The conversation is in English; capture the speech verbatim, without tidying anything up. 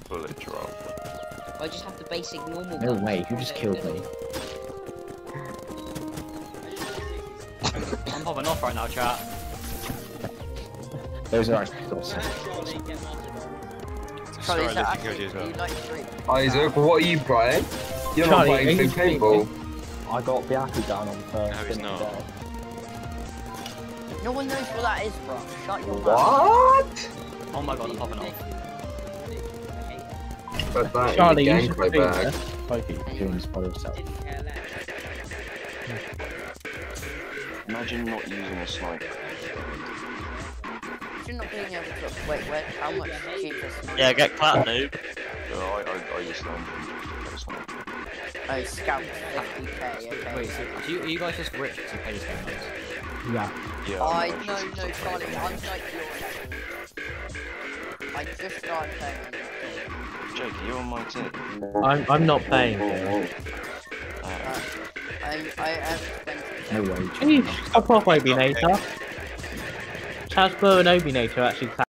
bullet drop. I just have the basic normal. No guns. way, you just killed me. I'm popping off right now, chat. Those are actually awesome. Sorry, Sorry, that I let you go, actually, as well. you like street. Isaac, what are you playing? You're Charlie, not playing are through you streaming? paintball. I got D A F G A down on first. No, he's not. No one knows what that is, bro. Shut your mouth. What? Oh my god, I'm popping off. But that Charlie, in you the should gameplay stream bag. this. Poke it, doing this by yourself. Imagine not using a sniper. You're not being able to. Wait, where? How much cheaper? Yeah, get clapped, noob. No, I, I, I used to have a sniper. Oh, scout fifty K, okay. Wait, so Do you, are you guys just rich to pay scams? Yeah. Yeah, I I'm no just- no Charlie, I'm like your level. I just started playing on your Jake, are you on my team? I'm, I'm not playing here. Uh, I'm I am spending. No way. Jeez, stop off, Obinator. Chasper and Obinator actually